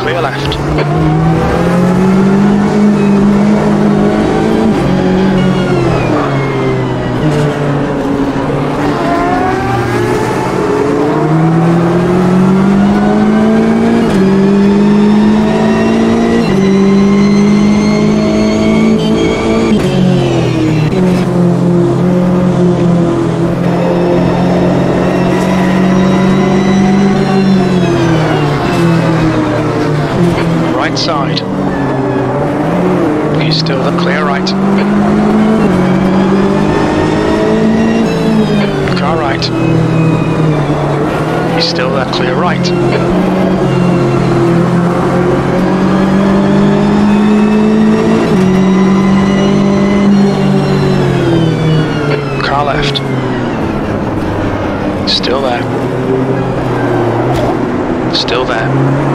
Clear left. Right side. He's still the clear right. Car right. He's still there, clear right. Car left. Still there. Still there.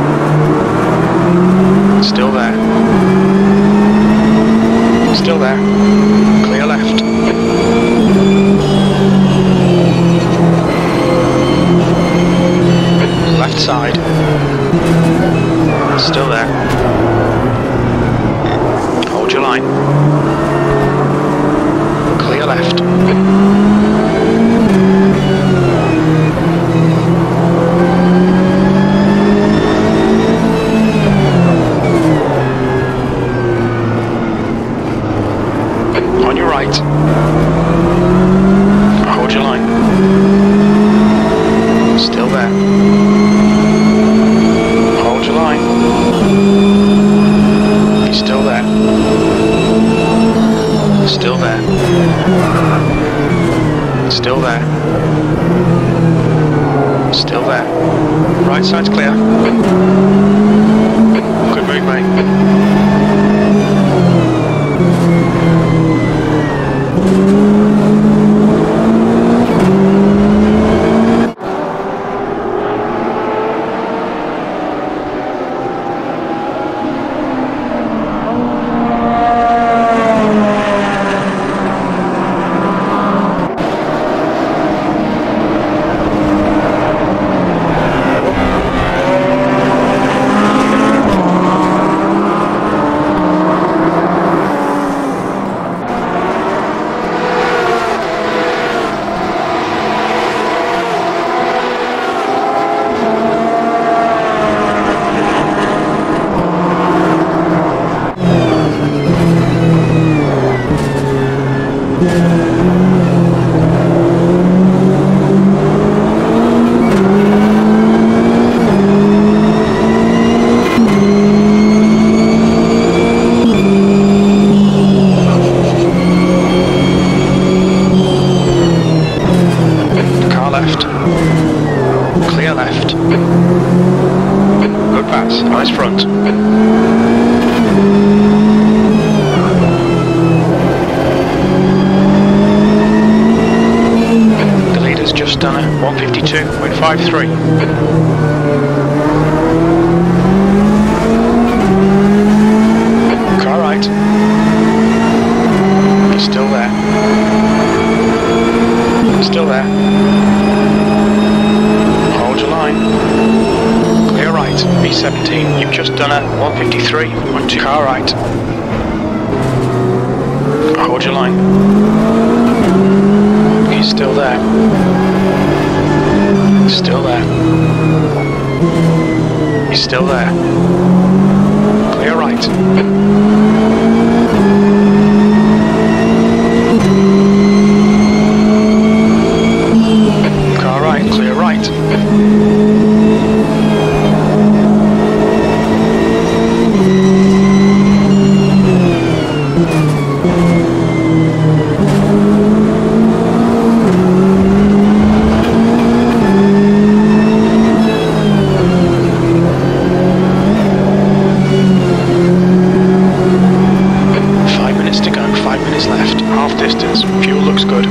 Still there. Still there. Clear left. Left side. Still there. Hold your line. Clear left. On your right. Hold your line. Still there. Hold your line. He's still there. Still there. Still there. Still there. Right side's clear. Good move, mate. Clear left. Good pass. Nice front. The leader's just done a 152.53. Car right. He's still there. Still there. Hold your line. Clear right. B17. You've just done a 153.2. Car right. Hold your line. He's still there. Still there. He's still there. Clear right. Car right, clear right. Left, half distance, fuel looks good.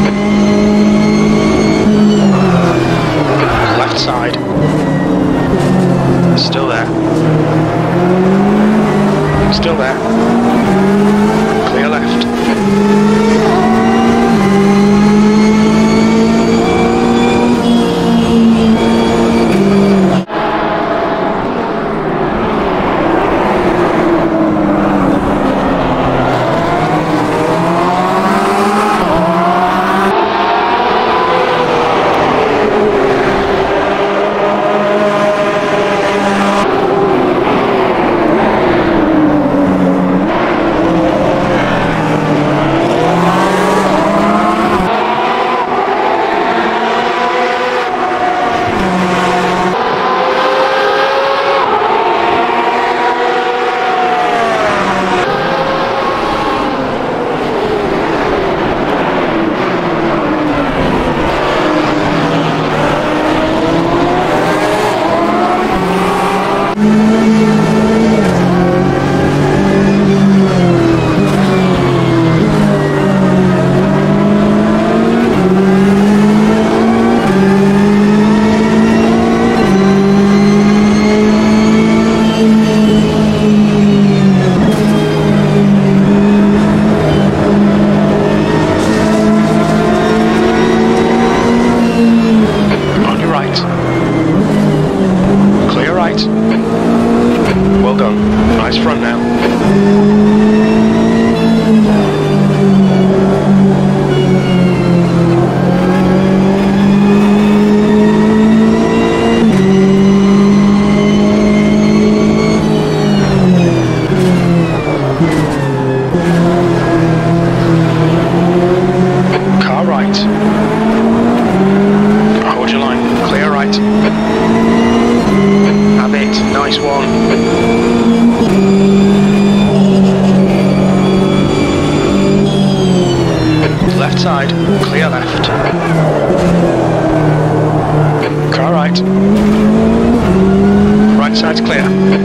Left side. Still there. Still there. Clear left. Nice one. Left side, clear left. Car right. Right side's clear.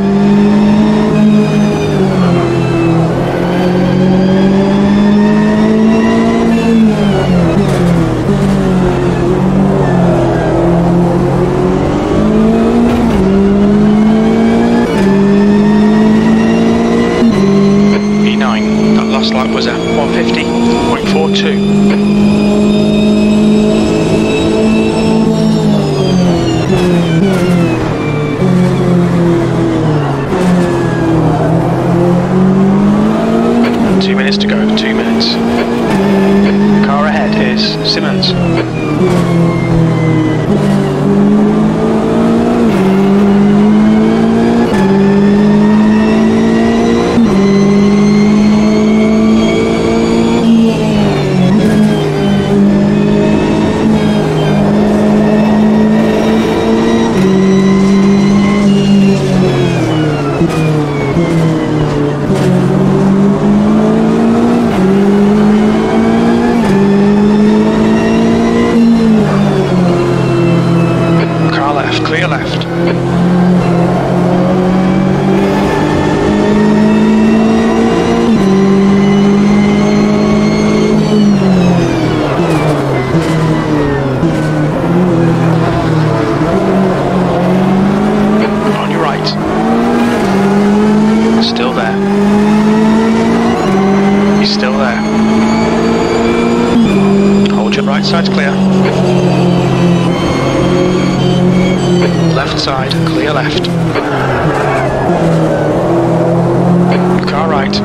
E9, that last lap was at 150.42. 2 minutes to go, 2 minutes. The car ahead is Simmons. Clear left. On your right. Still there. He's still there. Hold your right side's clear. Left side, clear left. Car right.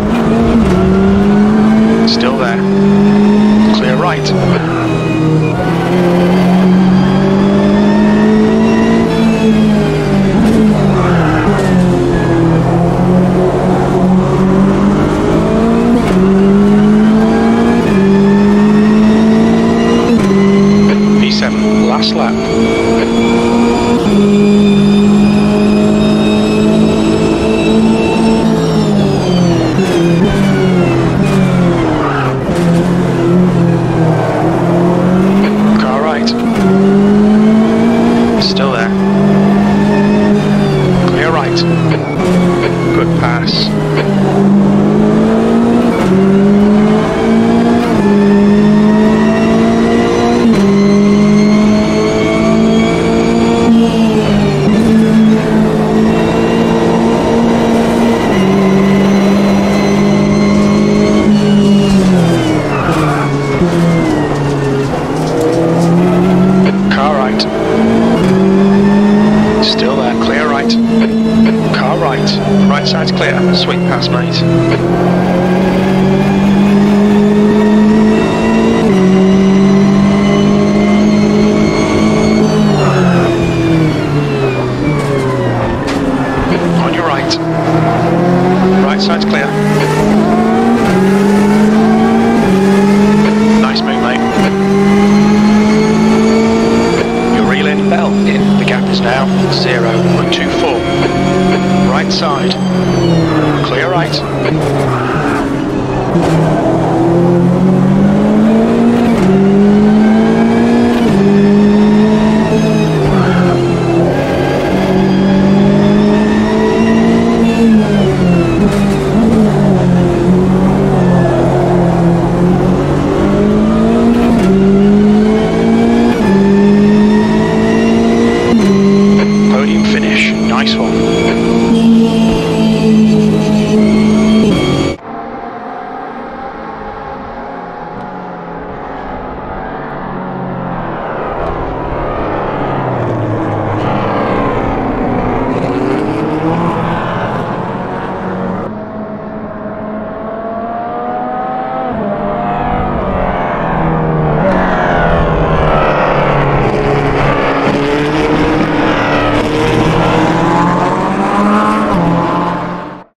Still there. Clear right. P7, last lap. Still there. Clear right. Good pass. Car right. Still there, clear right. Car right. Right side's clear. Sweet pass, mate.